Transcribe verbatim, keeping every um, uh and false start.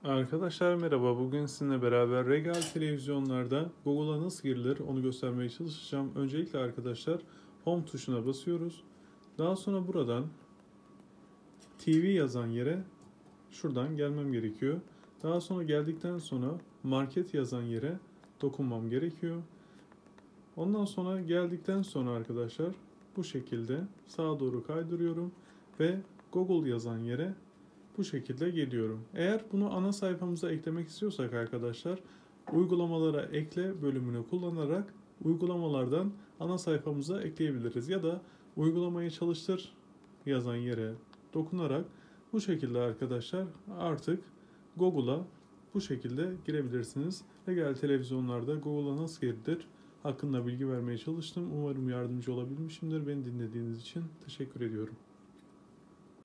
Arkadaşlar merhaba. Bugün sizinle beraber Regal televizyonlarda Google'a nasıl girilir onu göstermeye çalışacağım. Öncelikle arkadaşlar Home tuşuna basıyoruz. Daha sonra buradan T V yazan yere şuradan gelmem gerekiyor. Daha sonra geldikten sonra Market yazan yere dokunmam gerekiyor. Ondan sonra geldikten sonra arkadaşlar bu şekilde sağa doğru kaydırıyorum ve Google yazan yere bu şekilde geliyorum. Eğer bunu ana sayfamıza eklemek istiyorsak arkadaşlar uygulamalara ekle bölümünü kullanarak uygulamalardan ana sayfamıza ekleyebiliriz. Ya da uygulamayı çalıştır yazan yere dokunarak bu şekilde arkadaşlar artık Google'a bu şekilde girebilirsiniz. Regal televizyonlarda Google'a nasıl girilir hakkında bilgi vermeye çalıştım. Umarım yardımcı olabilmişimdir. Beni dinlediğiniz için teşekkür ediyorum.